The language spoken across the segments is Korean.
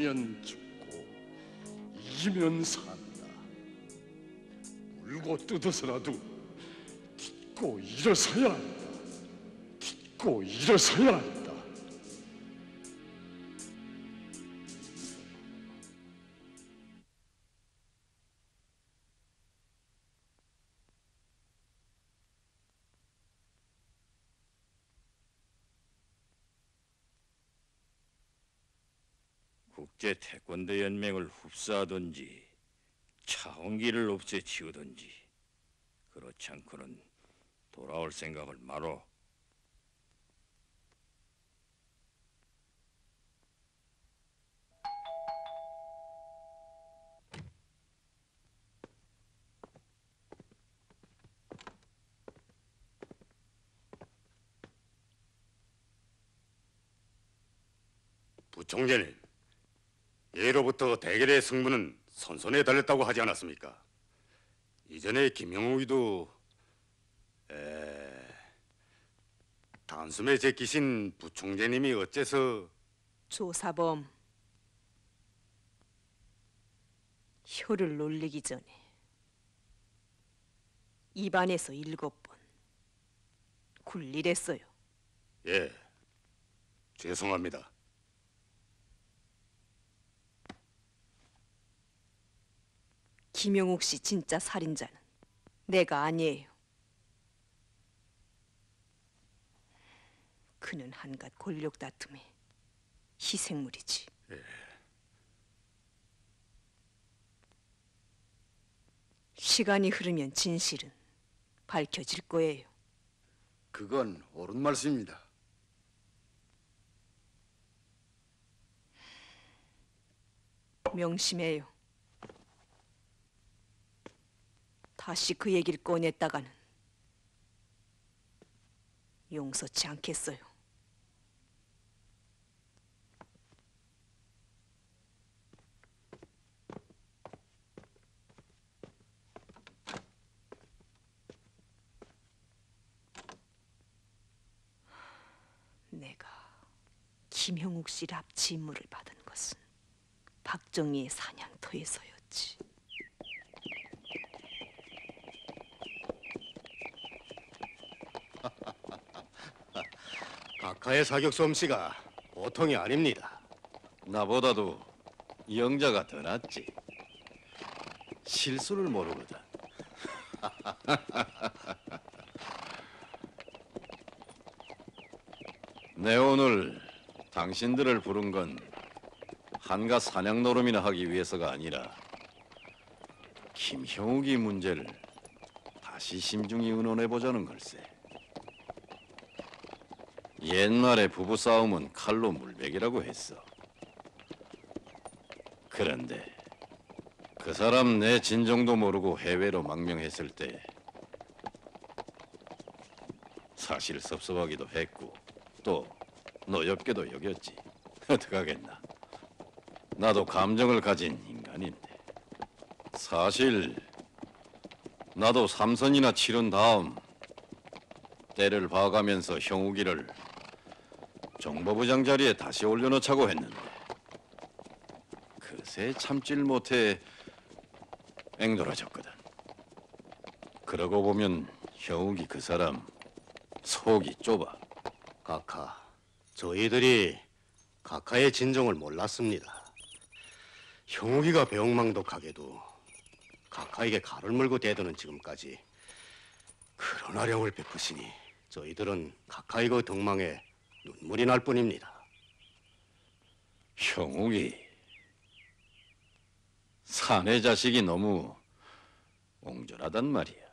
지면 죽고 이기면 산다. 물고 뜯어서라도 딛고 일어서야 한다. 딛고 일어서야 한다. 국제 태권도 연맹을 흡수하든지 차원기를 없애치우든지 그렇지 않고는 돌아올 생각을 말어. 부총재님, 예로부터 대결의 승부는 선선에 달렸다고 하지 않았습니까? 이전에 김영욱이도 단숨에 제끼신 부총재님이 어째서... 조사범, 혀를 놀리기 전에 입안에서 7번 굴리랬어요. 예, 죄송합니다. 김영욱 씨 진짜 살인자는 내가 아니에요. 그는 한갓 권력 다툼의 희생물이지. 예. 시간이 흐르면 진실은 밝혀질 거예요. 그건 옳은 말씀입니다. 명심해요. 다시 그 얘기를 꺼냈다가는 용서치 않겠어요. 내가 김형욱 씨 납치 임무를 받은 것은 박정희의 사냥터에서였지. 각하의 사격 솜씨가 보통이 아닙니다. 나보다도 영자가 더 낫지. 실수를 모르거든. 내 오늘 당신들을 부른 건 한가 사냥 노름이나 하기 위해서가 아니라 김형욱이 문제를 다시 심중히 의논해보자는 걸세. 옛날에 부부싸움은 칼로 물베기라고 했어. 그런데 그 사람 내 진정도 모르고 해외로 망명했을 때 사실 섭섭하기도 했고 또 노엽게도 여겼지. 어떡하겠나. 나도 감정을 가진 인간인데. 사실 나도 3선이나 치른 다음 때를 봐가면서 형욱이를 정보부장 자리에 다시 올려놓자고 했는데 그새 참질 못해 앵돌아졌거든. 그러고 보면 형욱이 그 사람 속이 좁아. 각하, 저희들이 각하의 진정을 몰랐습니다. 형욱이가 배웅망덕하게도 각하에게 칼을 물고 대드는 지금까지 그런 아령을 베푸시니 저희들은 각하의 그 덕망에 눈물이 날 뿐입니다. 형욱이 사내 자식이 너무 옹졸하단 말이야.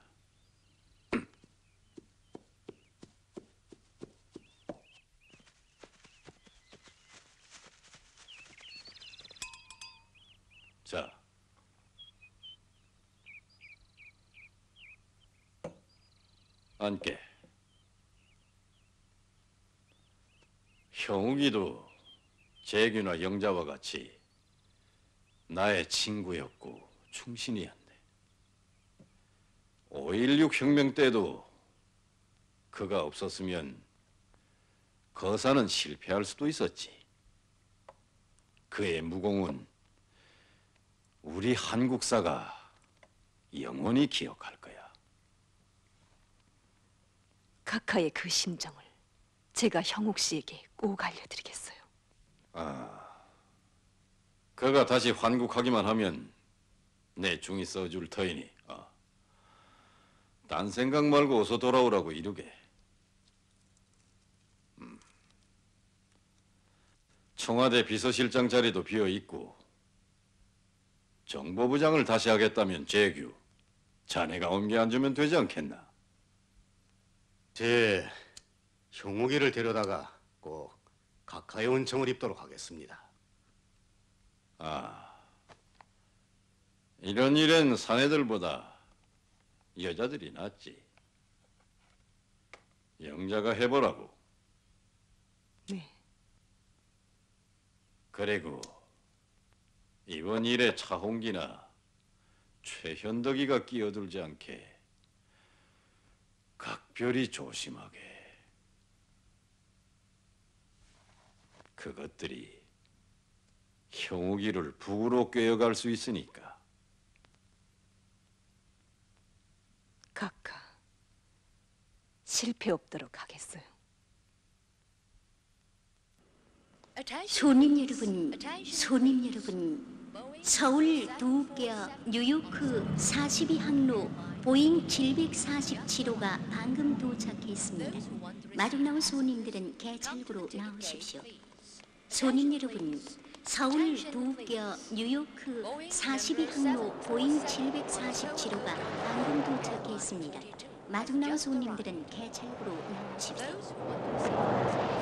자, 앉게. 형욱이도 재규나 영자와 같이 나의 친구였고 충신이었네. 5.16 혁명 때도 그가 없었으면 거사는 실패할 수도 있었지. 그의 무공은 우리 한국사가 영원히 기억할 거야. 각하의 그 심정을 제가 형욱 씨에게 꼭 알려드리겠어요. 그가 다시 환국하기만 하면 내 중이 써줄 터이니 딴 생각 말고 어서 돌아오라고 이르게. 청와대 비서실장 자리도 비어 있고 정보부장을 다시 하겠다면 재규, 자네가 옮겨 앉으면 되지 않겠나? 제 형욱이를 데려다가 꼭 각하의 은총을 입도록 하겠습니다. 이런 일엔 사내들보다 여자들이 낫지. 영자가 해보라고. 네. 그리고 이번 일에 차홍기나 최현덕이가 끼어들지 않게 각별히 조심하게. 그것들이 형욱이를 북으로 꿰어갈 수 있으니까. 각하, 실패 없도록 하겠어요. 손님 여러분, 서울 두께 뉴요크 42항로 보잉 747호가 방금 도착했습니다. 마중 나온 손님들은 개찰구로 나오십시오. 손님 여러분, 서울 두께 뉴요크 42항로 보잉 747호가 방금 도착했습니다. 마중 나온 손님들은 개찰구로 나오십시오.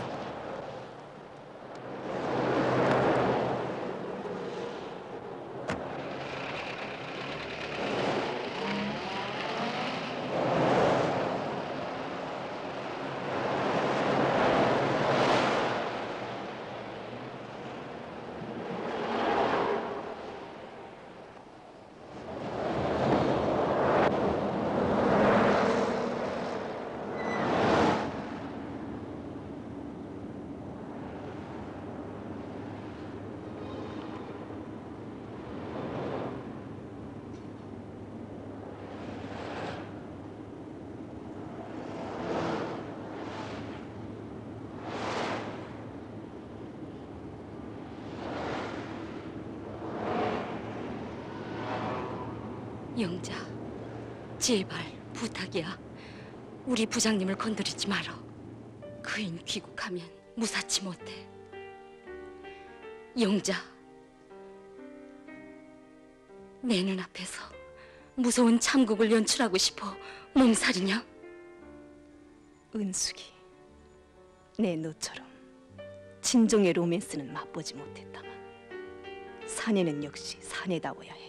영자, 제발 부탁이야. 우리 부장님을 건드리지 마라. 그인 귀국하면 무사치 못해. 영자, 내 눈앞에서 무서운 참국을 연출하고 싶어 몸살이냐? 은숙이, 내 너처럼 진정의 로맨스는 맛보지 못했다만 사내는 역시 사내다워야 해.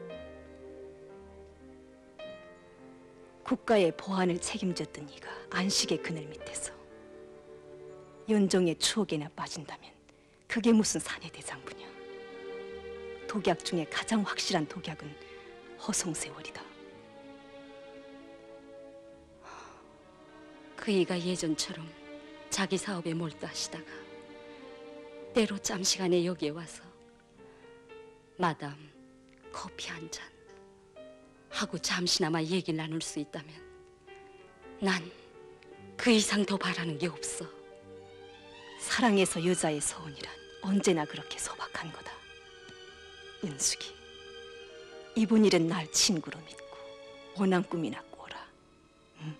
국가의 보안을 책임졌던 네가 안식의 그늘 밑에서 연정의 추억에나 빠진다면 그게 무슨 사내대장부냐. 독약 중에 가장 확실한 독약은 허송세월이다. 그이가 예전처럼 자기 사업에 몰두하시다가 때로 짬시간에 여기에 와서 마담, 커피 한 잔 하고 잠시나마 얘기 나눌 수 있다면 난 그 이상 더 바라는 게 없어. 사랑에서 여자의 서운이란 언제나 그렇게 소박한 거다. 은숙이, 이번 일은 날 친구로 믿고 원한 꿈이나 꿔라. 응?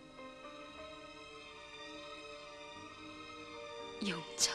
영자,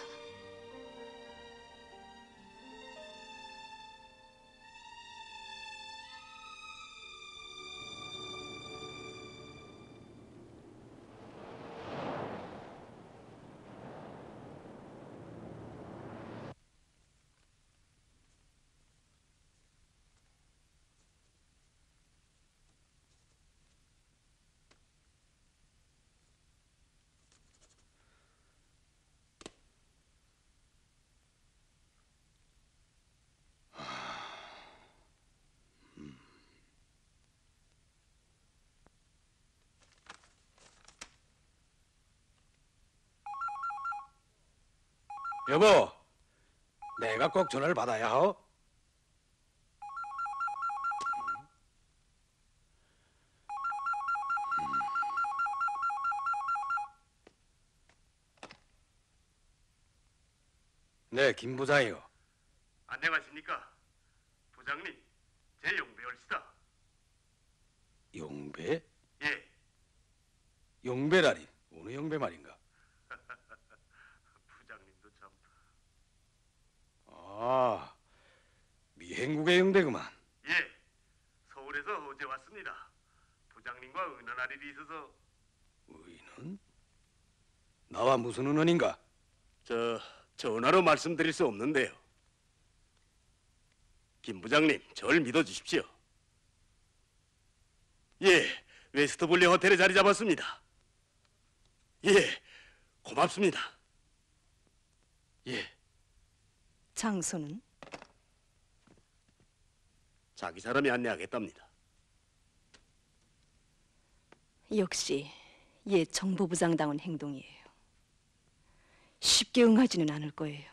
여보, 내가 꼭 전화를 받아야 하오? 네, 김 부장이요. 안녕하십니까? 부장님, 제 용배월시다. 용배? 예, 용배라니. 어느 용배 말인가? 부장님도 참. 아, 미행국의 용배구만. 예, 서울에서 어제 왔습니다. 부장님과 의논할 일이 있어서. 의논? 나와 무슨 의논인가? 전화로 말씀드릴 수 없는데요. 김 부장님, 절 믿어주십시오. 예, 웨스트볼리 호텔에 자리 잡았습니다. 예, 고맙습니다. 예, 장소는? 자기 사람이 안내하겠답니다. 역시 옛 정보부장다운 행동이에요. 쉽게 응하지는 않을 거예요.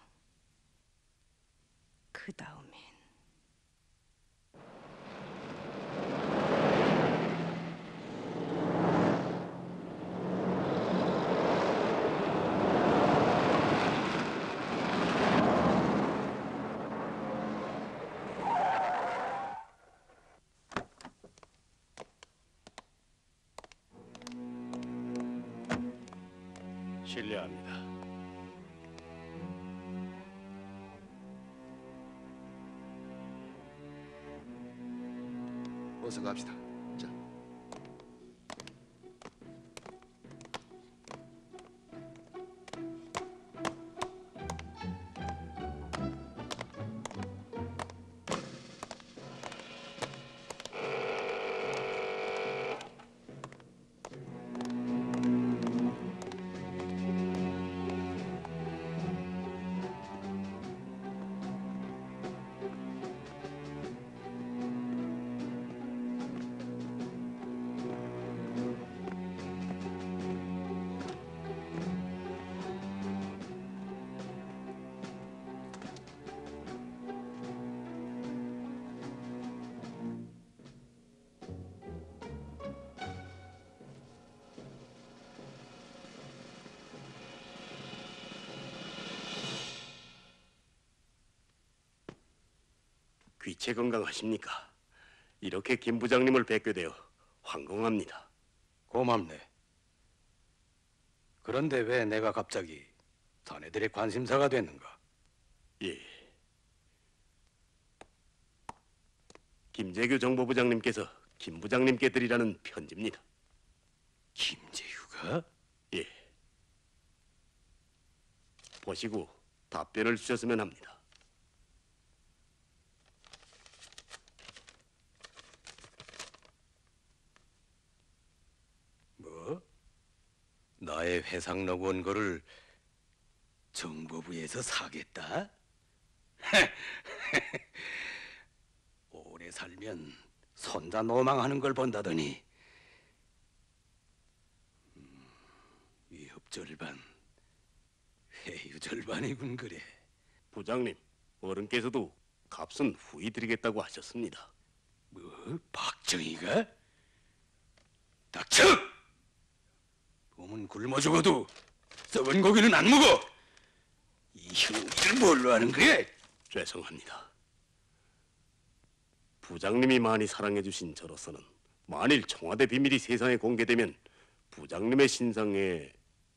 그 다음엔 실례합니다. 어서 갑시다. 자. 귀체 건강하십니까? 이렇게 김 부장님을 뵙게 되어 황공합니다. 고맙네. 그런데 왜 내가 갑자기 자네들의 관심사가 됐는가? 예. 김재규 정보부장님께서 김 부장님께 드리라는 편지입니다. 김재유가? 예. 보시고 답변을 주셨으면 합니다. 뭐? 나의 회상록 원고를 정보부에서 사겠다? 오래 살면 손자 노망하는 걸 본다더니 위협 절반, 회유 절반이군 그래. 부장님, 어른께서도 값은 후히 드리겠다고 하셨습니다. 뭐? 박정희가? 닥쳐! 몸은 굶어 죽어도 썩은 고기는 안 먹어! 이 형기를 뭘로 하는 거야? 죄송합니다. 부장님이 많이 사랑해 주신 저로서는 만일 청와대 비밀이 세상에 공개되면 부장님의 신상에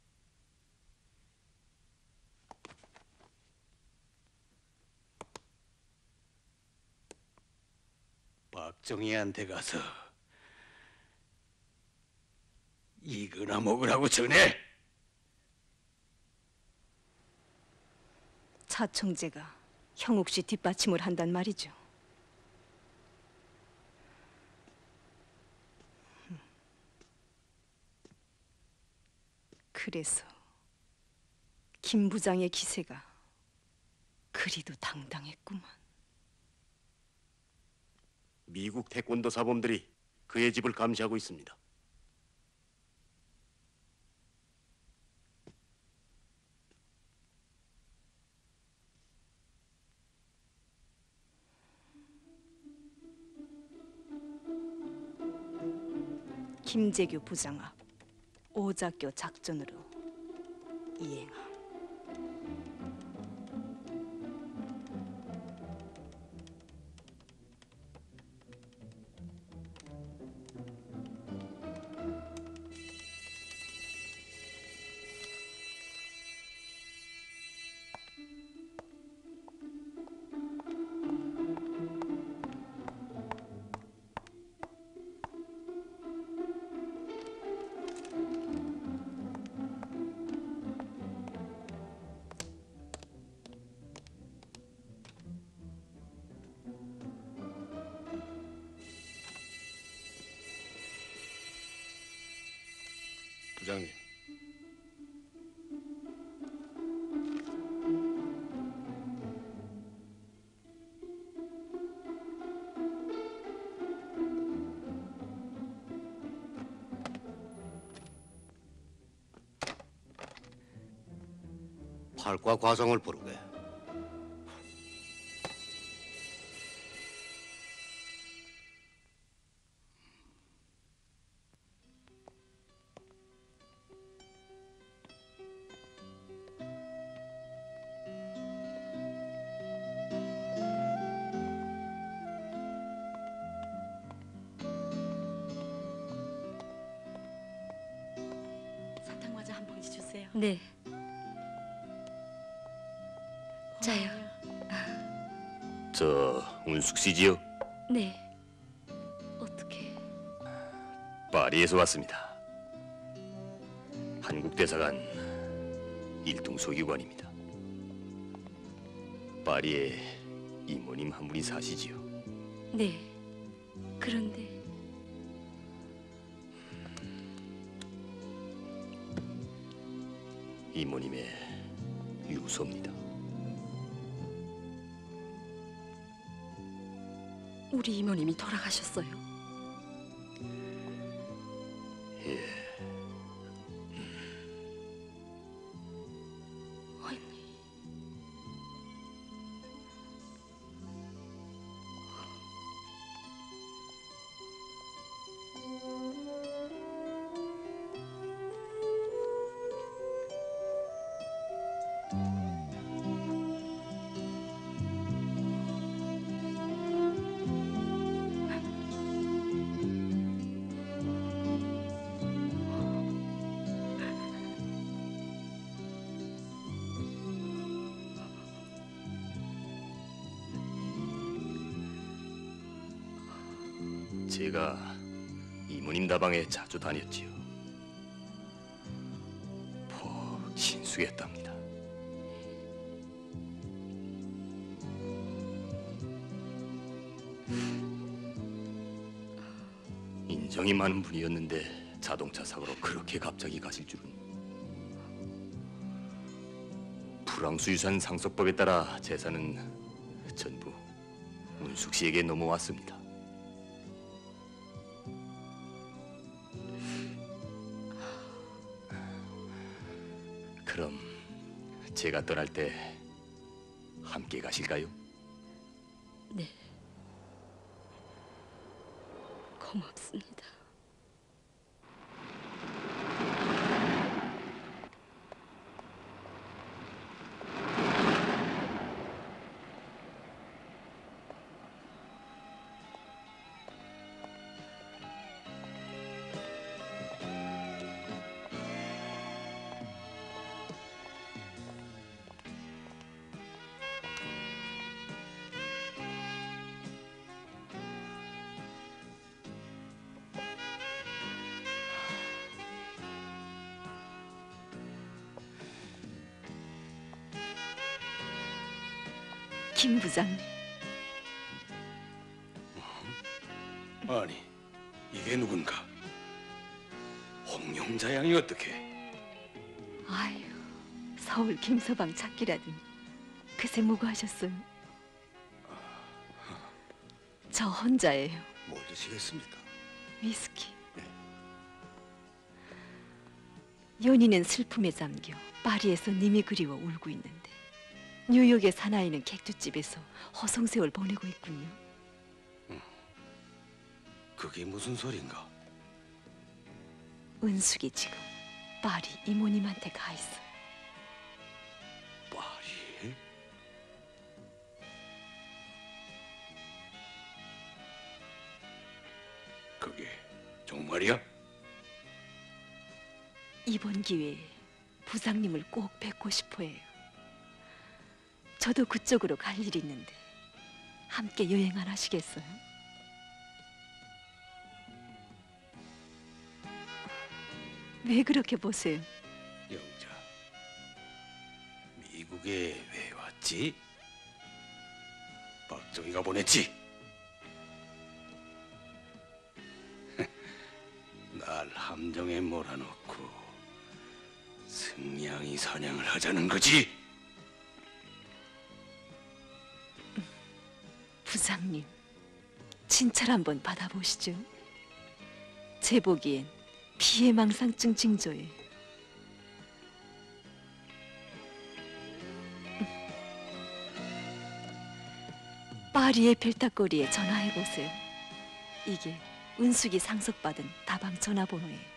박정희한테 가서 이거나 먹으라고 전해. 차총재가 형욱 씨 뒷받침을 한단 말이죠. 그래서 김 부장의 기세가 그리도 당당했구만. 미국 태권도 사범들이 그의 집을 감시하고 있습니다. 김재규 부장 앞 오작교 작전으로 이행함. 부장님, 팔과 과정을 부르게. 사탕 과자 한 봉지 주세요. 네. 자요. 저 운숙 씨지요? 네. 어떻게? 파리에서 왔습니다. 한국 대사관 일동 소기관입니다. 파리에 이모님 한 분이 사시지요? 네. 그런데 이모님의 유서입니다. 우리 이모님이 돌아가셨어요. 예. 언니. 제가 이모님 다방에 자주 다녔지요. 푹 친숙했답니다. 인정이 많은 분이었는데 자동차 사고로 그렇게 갑자기 가실 줄은. 프랑스 유산 상속법에 따라 재산은 전부 운숙 씨에게 넘어왔습니다. 그럼 제가 떠날 때 함께 가실까요? 네. 고맙습니다. 김 부장님. 아니, 이게 누군가? 홍영자 양이 어떻게? 아유, 서울 김서방 찾기라더니 그새 뭐고 하셨어요? 저 혼자예요. 뭘 드시겠습니까? 위스키. 연희는 슬픔에 잠겨 파리에서 님이 그리워 울고 있는데 뉴욕의 사나이는 객주집에서 허송세월 보내고 있군요. 그게 무슨 소린가? 은숙이 지금 파리 이모님한테 가 있어. 파리? 그게 정말이야? 이번 기회에 부장님을 꼭 뵙고 싶어 해요. 저도 그쪽으로 갈 일이 있는데 함께 여행 안 하시겠어요? 왜 그렇게 보세요? 영자, 미국에 왜 왔지? 박정희가 보냈지? 날 함정에 몰아넣고 승냥이 사냥을 하자는 거지? 부장님, 진찰 한번 받아보시죠. 제 보기엔 피해망상증 징조에 파리의 벨타거리에 전화해보세요. 이게 은숙이 상속받은 다방 전화번호예요.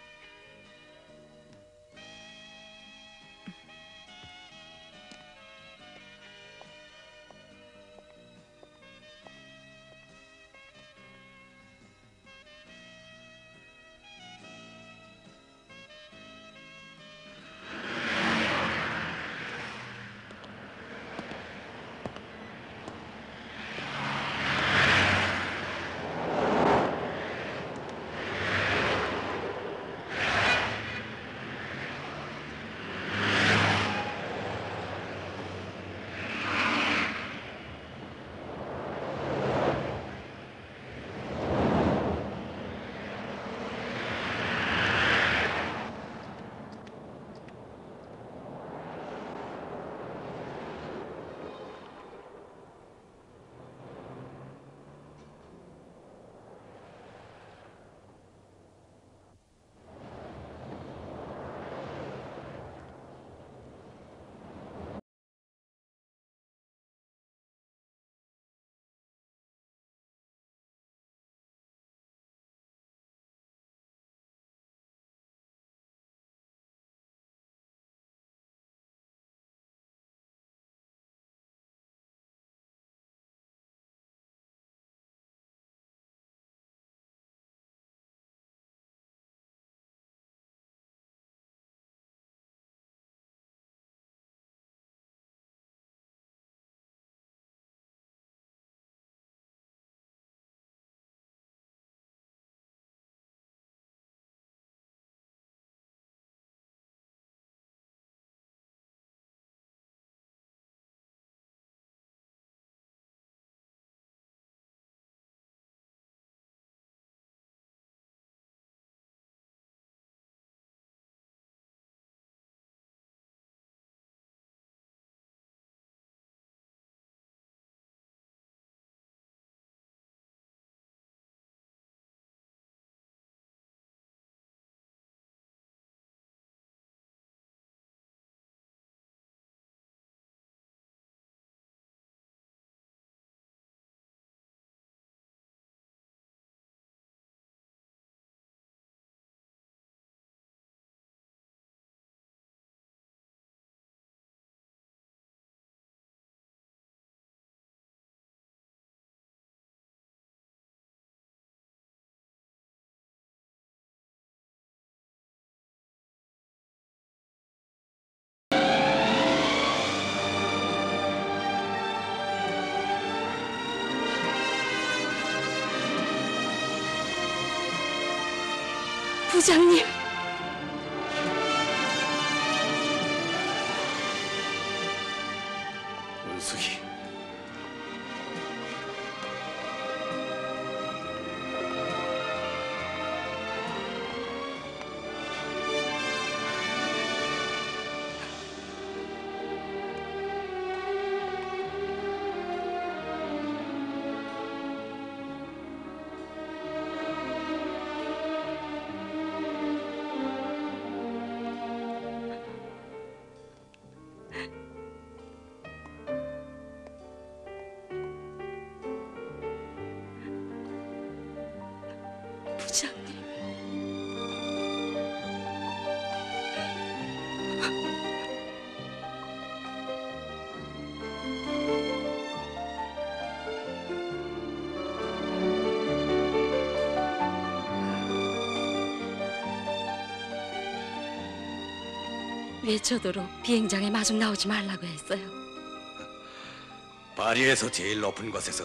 부장님! 은숙이, 부장님. 왜 저더러 비행장에 마중 나오지 말라고 했어요? 파리에서 제일 높은 곳에서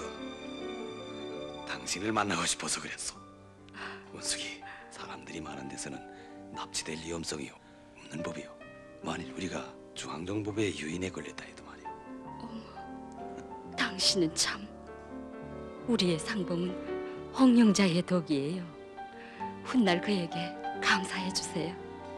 당신을 만나고 싶어서 그랬소. 원숙이, 사람들이 많은 데서는 납치될 위험성이 없는 법이요. 만일 우리가 중앙정보부의 유인에 걸렸다 해도 말이오. 당신은 참 우리의 상봉은 홍영자의 덕이에요. 훗날 그에게 감사해 주세요.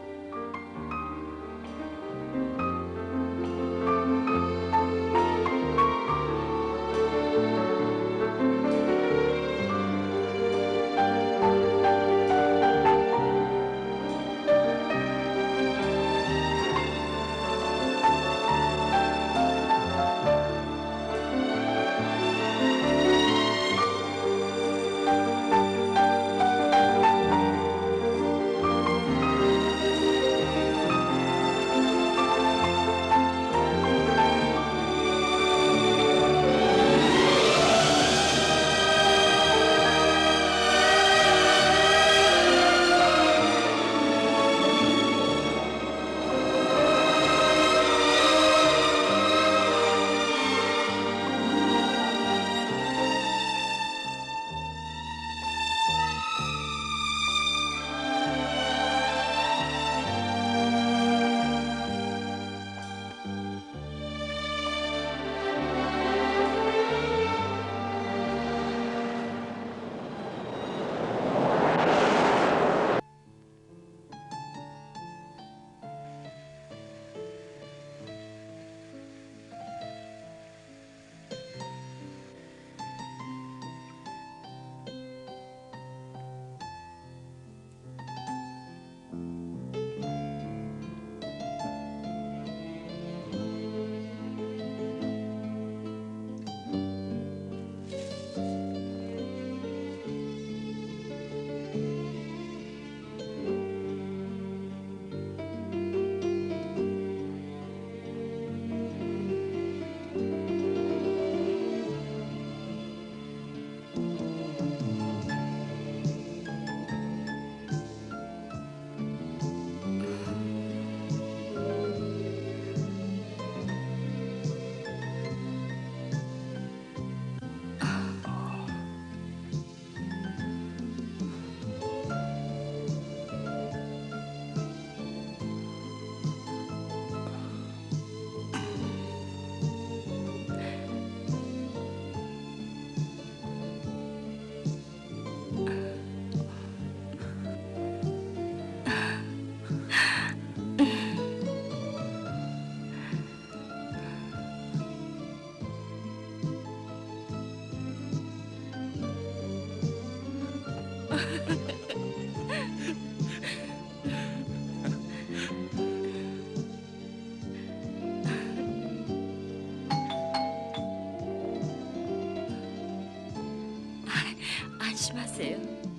안심하세요.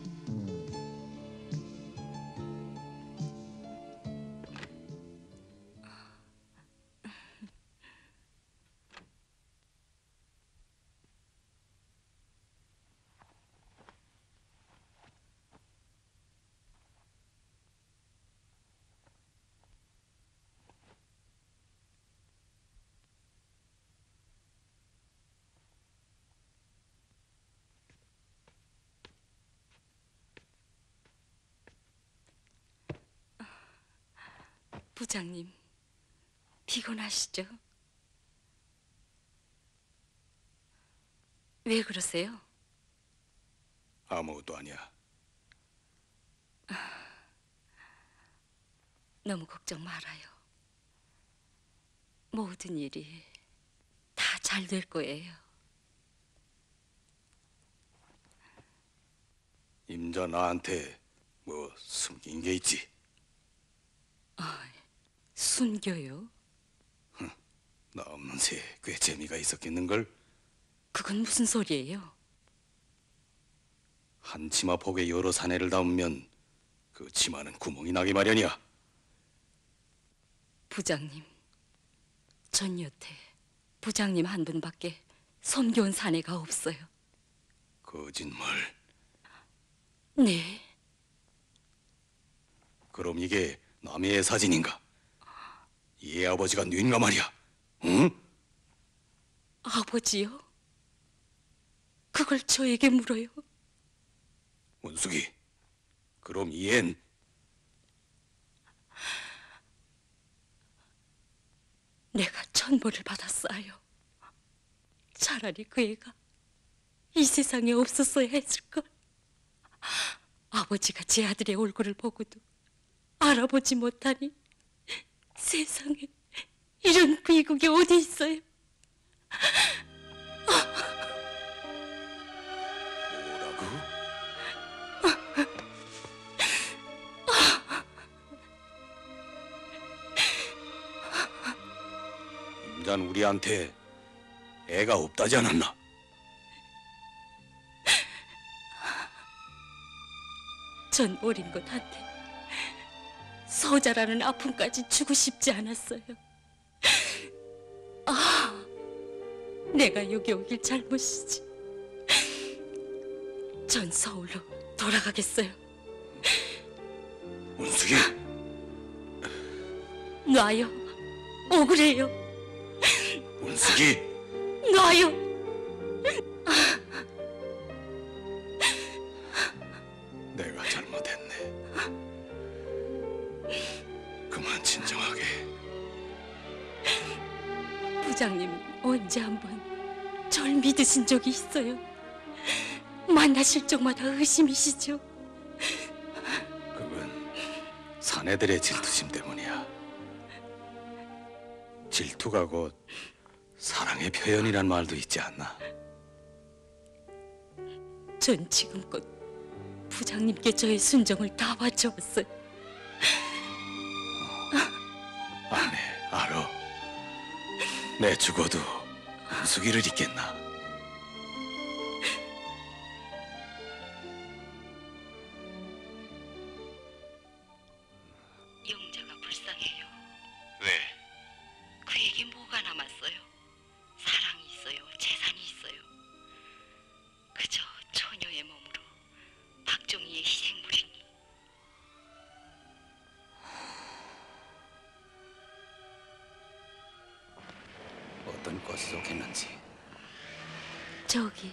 부장님, 피곤하시죠? 왜 그러세요? 아무것도 아니야. 너무 걱정 말아요. 모든 일이 다 잘 될 거예요. 임자 나한테 뭐 숨긴 게 있지? 숨겨요? 나 없는 새 꽤 재미가 있었겠는걸? 그건 무슨 소리예요? 한 치마 폭에 여러 사내를 담으면 그 치마는 구멍이 나기 마련이야. 부장님, 전 여태 부장님 한 분밖에 섬겨온 사내가 없어요. 거짓말. 네, 그럼 이게 남의 사진인가? 얘 아버지가 뉘인가 말이야. 응? 아버지요? 그걸 저에게 물어요? 원숙이, 그럼 얘는 내가 천벌을 받았어요. 차라리 그 애가 이 세상에 없었어야 했을걸. 아버지가 제 아들의 얼굴을 보고도 알아보지 못하니 세상에 이런 비극이 어디 있어요? 뭐라고? 임잔 우리한테 애가 없다지 않았나? 전 어린 것한테 소자라는 아픔까지 주고 싶지 않았어요. 아, 내가 여기 오길 잘못이지. 전 서울로 돌아가겠어요. 원숙이, 놔요. 억울해요. 원숙이, 놔요. 내가 잘못했네. 그만 진정하게. 부장님 언제 한번 절 믿으신 적이 있어요? 만나실 적마다 의심이시죠? 그건 사내들의 질투심 때문이야. 질투가 곧 사랑의 표현이란 말도 있지 않나? 전 지금껏 부장님께 저의 순정을 다 바쳐왔어요. 아네, 알아. 내 죽어도 원숙이를 잊겠나? 영자가 불쌍해요. 왜? 그에게 뭐가 남았어요? 사랑이 있어요, 재산이 있어요. 그저 처녀의 몸으로 박종희의 희생물이니. 어떤 것이 좋겠는지. 저기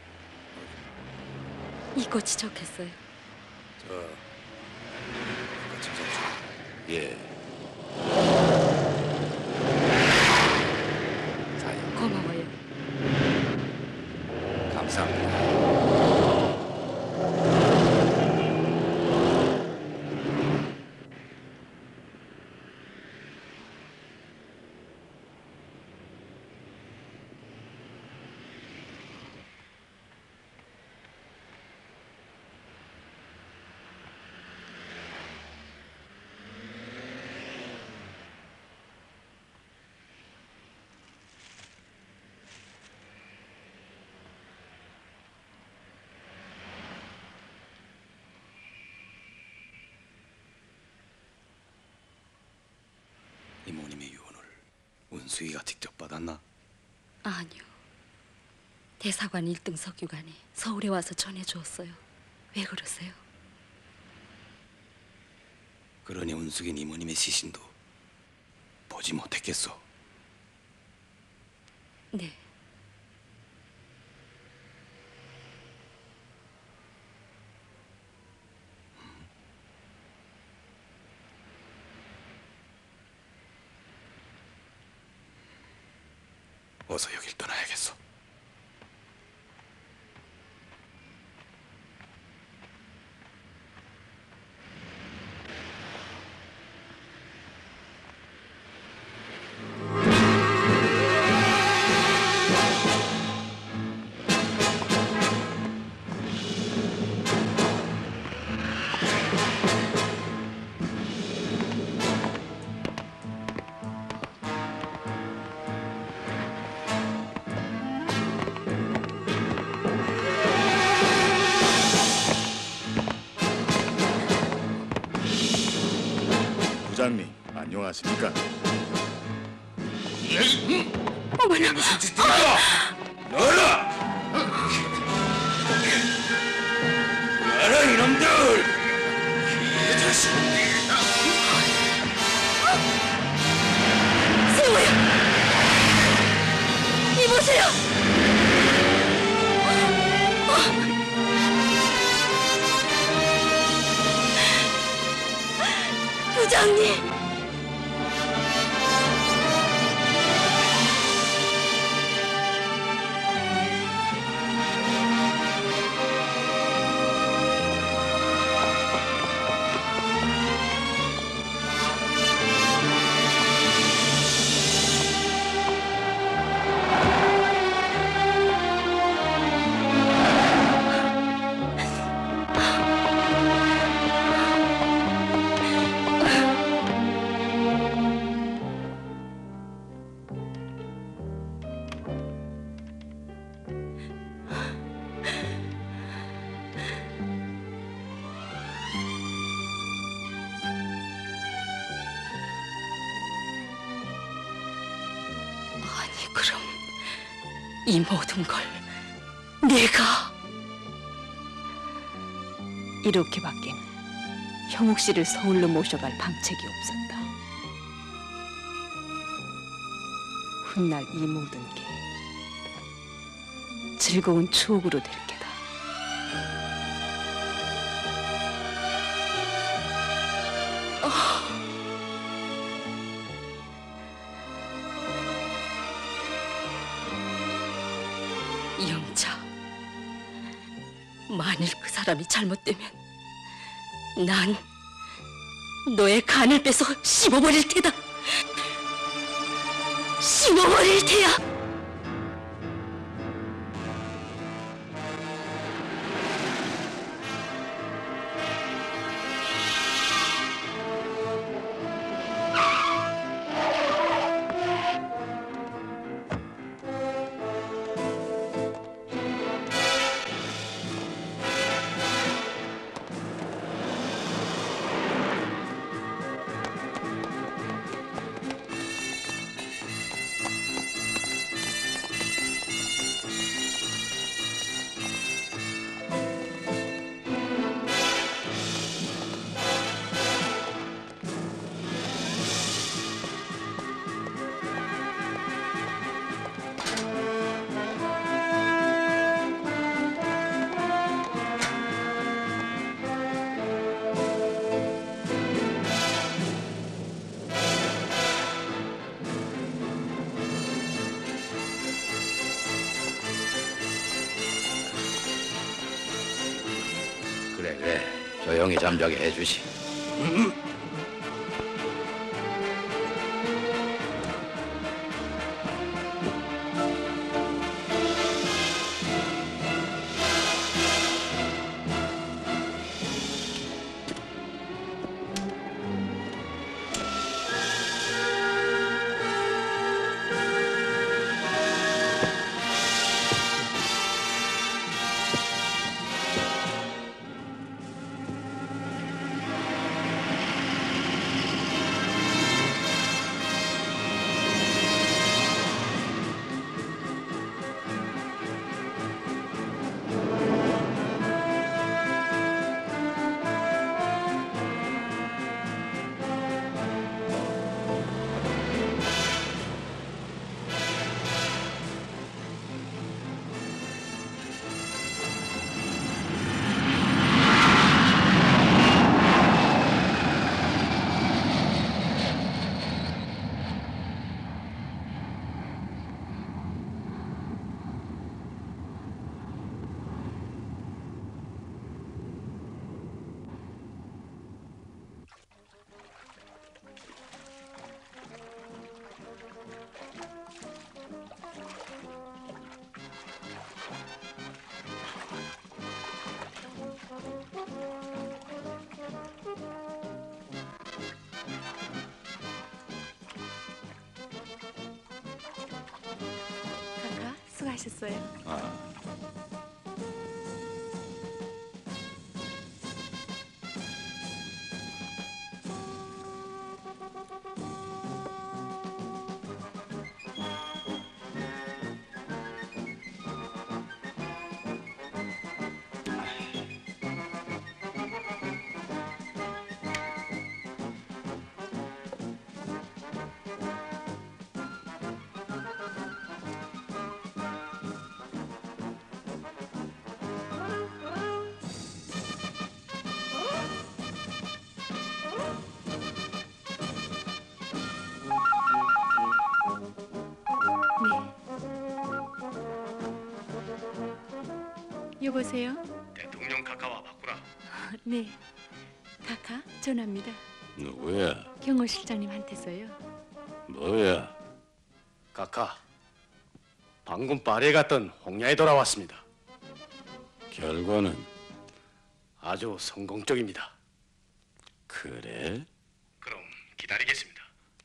이 꽃이 좋겠어요. 예. 고마워요. 감사합니다. 이모님의 유언을 원수이가 직접 받았나? 아니요. 대사관 1등 석유관이 서울에 와서 전해주었어요. 왜 그러세요? 그러니 원숙인 이모님의 시신도 보지 못했겠소. 네. 어서 여길 떠나야겠소. 부장님, 안녕하십니까? 어머나! 무슨 짓이야? 너라! 너라 이놈들! 이 자식! 부장님! 아니, 그럼 이 모든 걸 내가? 이렇게밖에는 형욱 씨를 서울로 모셔갈 방책이 없었다. 훗날 이 모든 게 즐거운 추억으로 될 게다. 영차, 만일 그 사람이 잘못되면 난 너의 간을 빼서 씹어버릴 테다. 씹어버릴 테야. 그래, 조용히 잠자게 해주시. 카카, 수고하셨어요. 여보세요? 대통령 카카와 바꾸라. 네. 카카 전화입니다. 누구야? 경호 실장님한테서요. 뭐야? 카카. 방금 파리에 갔던 홍야에 돌아왔습니다. 결과는 아주 성공적입니다. 그래? 그럼 기다리겠습니다.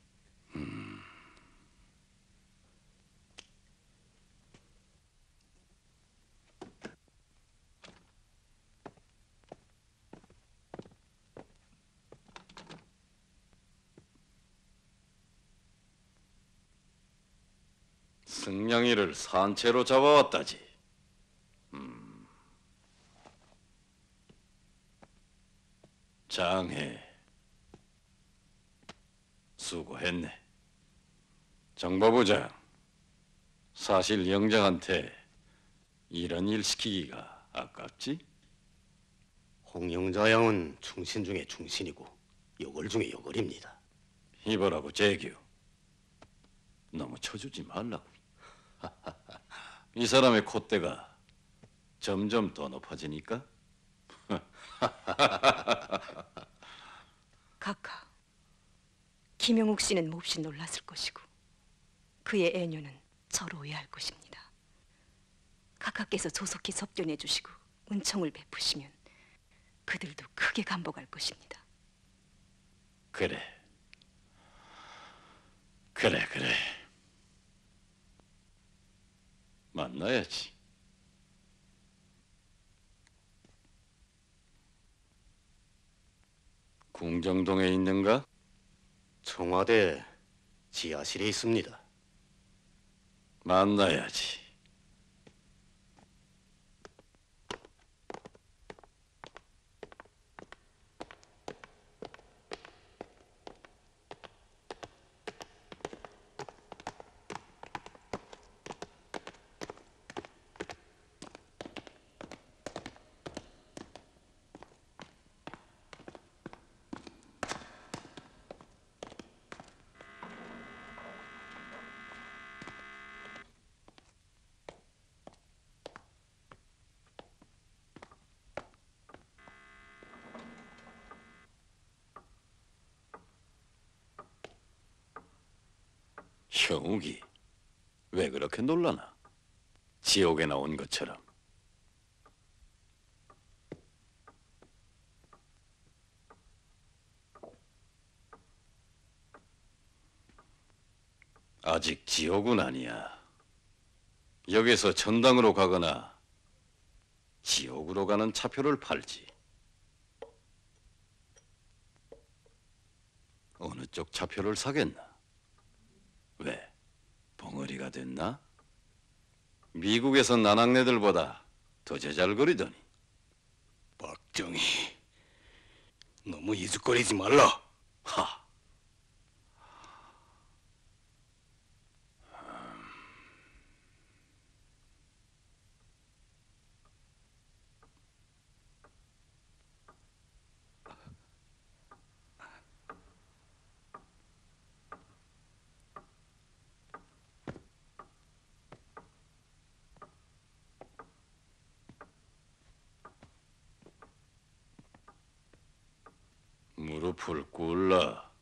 승냥이를 산채로 잡아왔다지. 장해. 수고했네. 정보부장, 사실 영장한테 이런 일 시키기가 아깝지? 홍영자 양은 충신 중에 충신이고 요걸 중에 요걸입니다. 이보라고 재규, 너무 쳐주지 말라고. 이 사람의 콧대가 점점 더 높아지니까. 카카. 김영욱 씨는 몹시 놀랐을 것이고 그의 애녀는 저를 오해할 것입니다. 카카께서 조속히 접견해 주시고 은총을 베푸시면 그들도 크게 감복할 것입니다. 그래. 만나야지. 궁정동에 있는가? 청와대 지하실에 있습니다. 만나야지. 형욱이 왜 그렇게 놀라나? 지옥에 나온 것처럼. 아직 지옥은 아니야. 여기서 천당으로 가거나 지옥으로 가는 차표를 팔지. 어느 쪽 차표를 사겠나? 왜? 벙어리가 됐나? 미국에서 나낙네들보다 더 제잘거리더니. 박정희, 너무 이죽거리지 말라. 하! 무릎을 꿇라.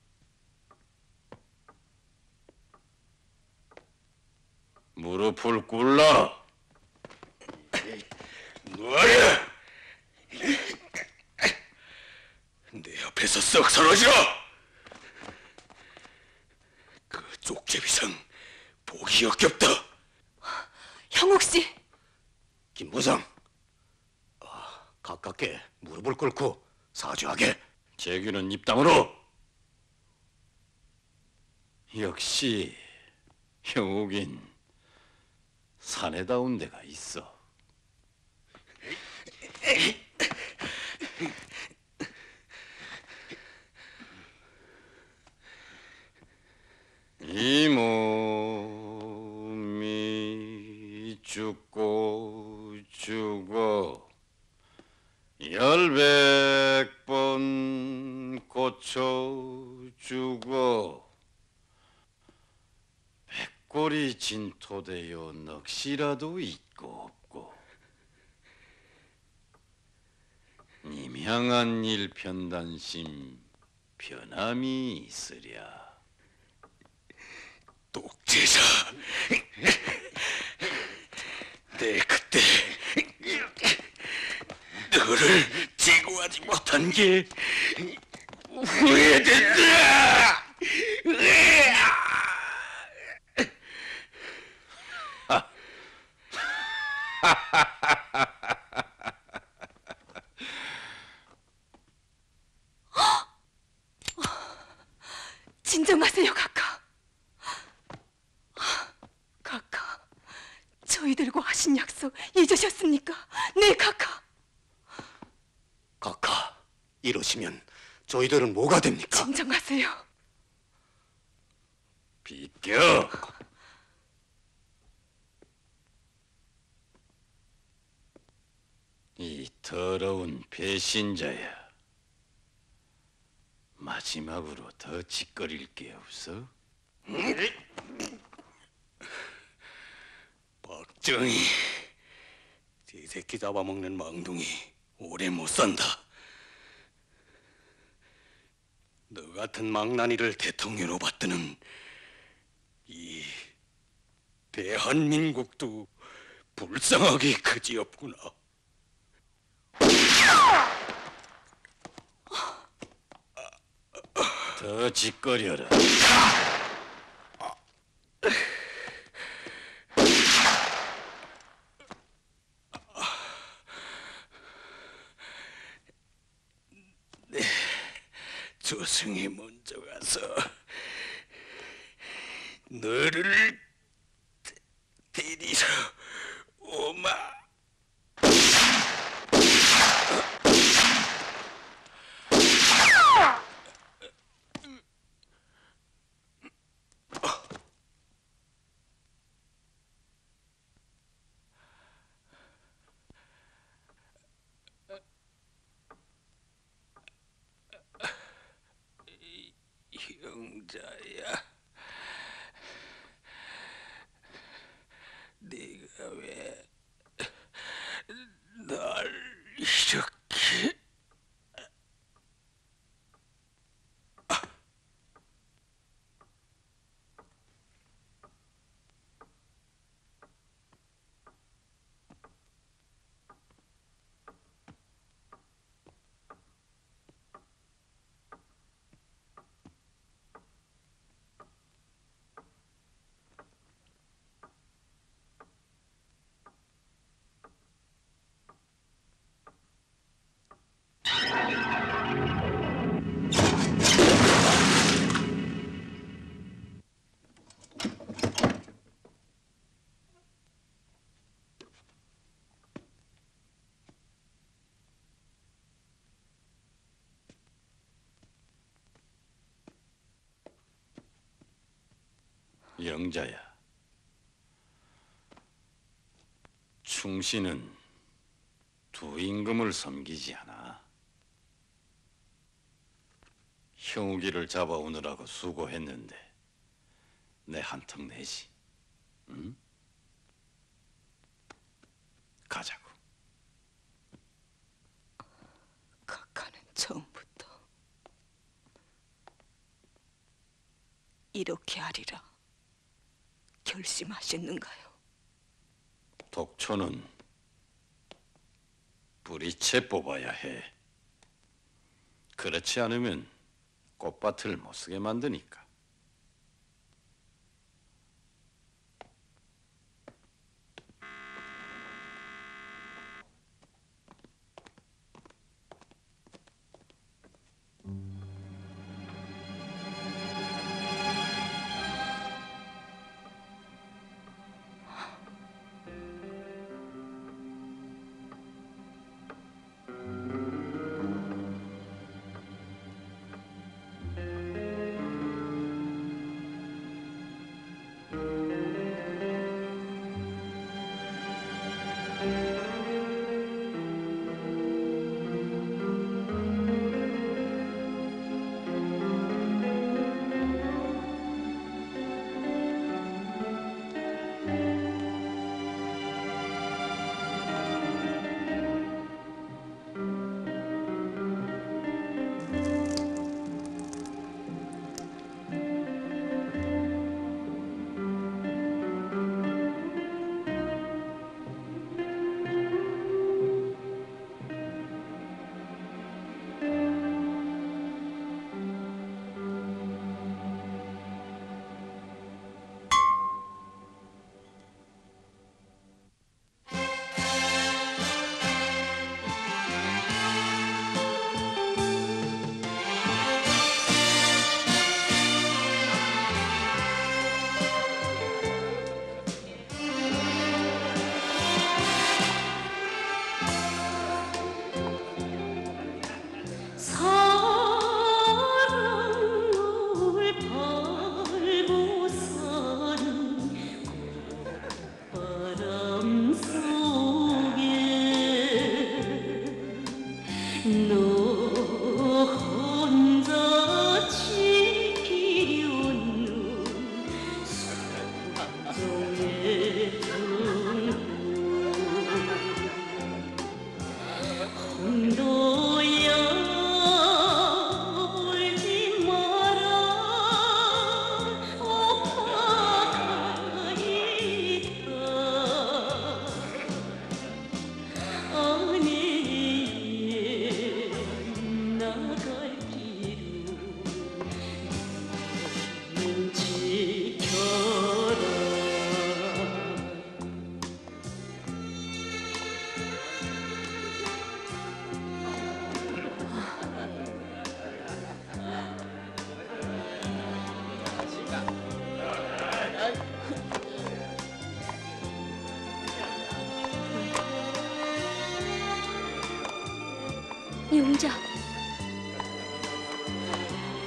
무릎을 꿇라. 뭐하냐? 내 앞에서 썩 사라지라. 그 쪽제비상 보기 역겹다. 형욱 씨. 김 부상, 가깝게 무릎을 꿇고 사죄하게. 재규는 입담으로. 역시 형욱인 사내다운 데가 있어. 이 몸이 죽고 죽어 100번 고쳐 죽어 백골이 진토되어 넋이라도 있고 없고 님 향한 일편단심 변함이 있으랴. 독재자, 내 그때 너를 제거하지 못한 게 후회된다. 진정하세요, 각하. 각하, 저희들과 하신 약속 잊으셨습니까? 네, 각하. 각하, 이러시면 저희들은 뭐가 됩니까? 진정하세요. 비켜. 이 더러운 배신자야. 마지막으로 더 짓거릴 게 없어? 박정희, 이 새끼 잡아먹는 망둥이 오래 못 산다. 너 같은 망나니를 대통령으로 받드는 이 대한민국도 불쌍하기 그지없구나. 더 짓거려라. 조승이 먼저 가서 너를 데리러 오마. 형자야, 네가 왜 날 이렇게... 영자야, 충신은 두 임금을 섬기지 않아. 형우기를 잡아오느라고 수고했는데 내 한턱 내지. 응? 가자고. 각하는 처음부터 이렇게 하리라 결심하셨는가요? 독초는 뿌리채 뽑아야 해. 그렇지 않으면 꽃밭을 못 쓰게 만드니까.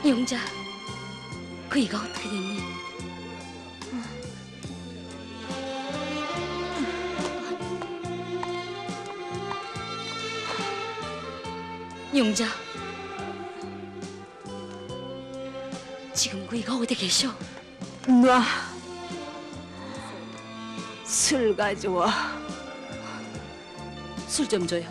영자, 그이가 어떻게 됐니? 영자, 지금 그이가 어디 계셔? 놔. 술 가져와. 술 좀 줘요.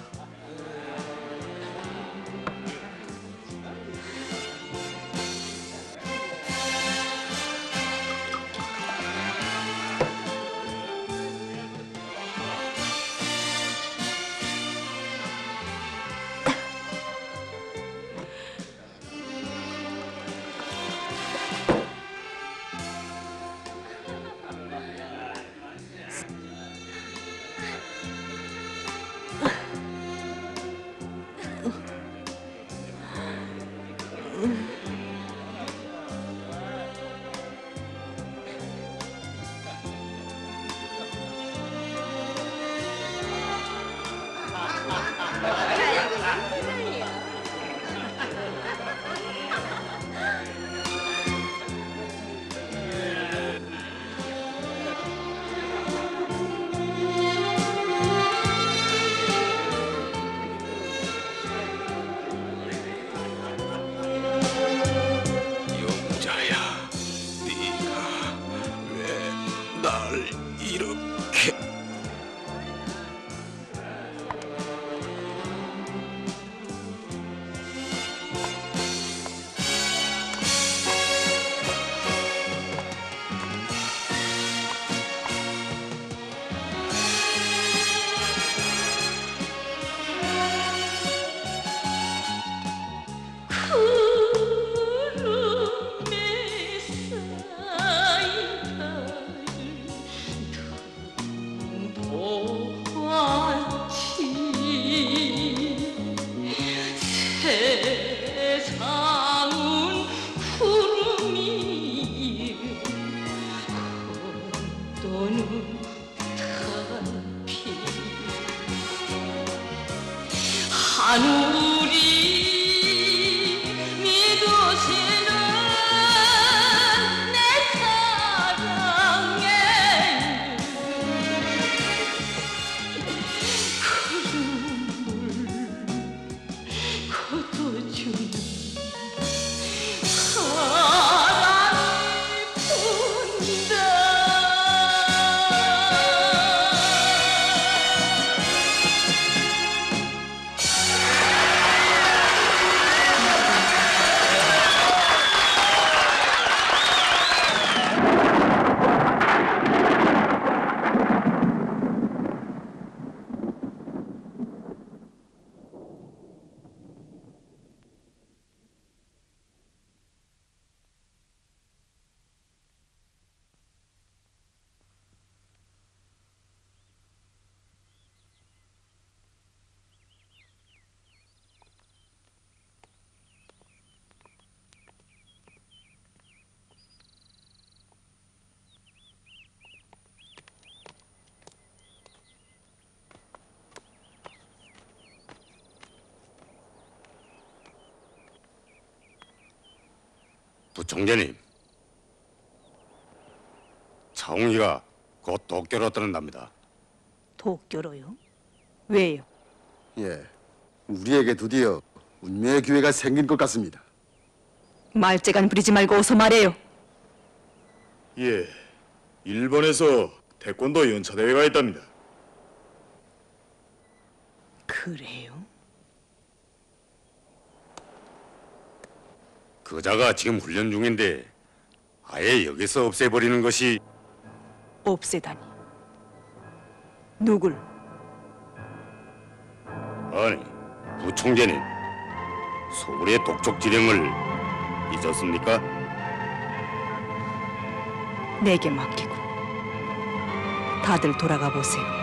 영자야, 네가 왜 날 이렇게... 세상은 구름이 걷도는 달빛 하늘이 믿으시는 내 사랑에 거둬주는 사랑이 뿐이다. 부총재님, 차홍이가 곧 도쿄로 떠난답니다. 도쿄로요? 왜요? 예, 우리에게 드디어 운명의 기회가 생긴 것 같습니다. 말재간 부리지 말고 어서 말해요. 예, 일본에서 태권도 연차 대회가 있답니다. 그래요? 그자가 지금 훈련 중인데 아예 여기서 없애버리는 것이... 없애다니. 누굴? 아니, 부총재님, 서울의 독촉 지령을 잊었습니까? 내게 맡기고 다들 돌아가 보세요.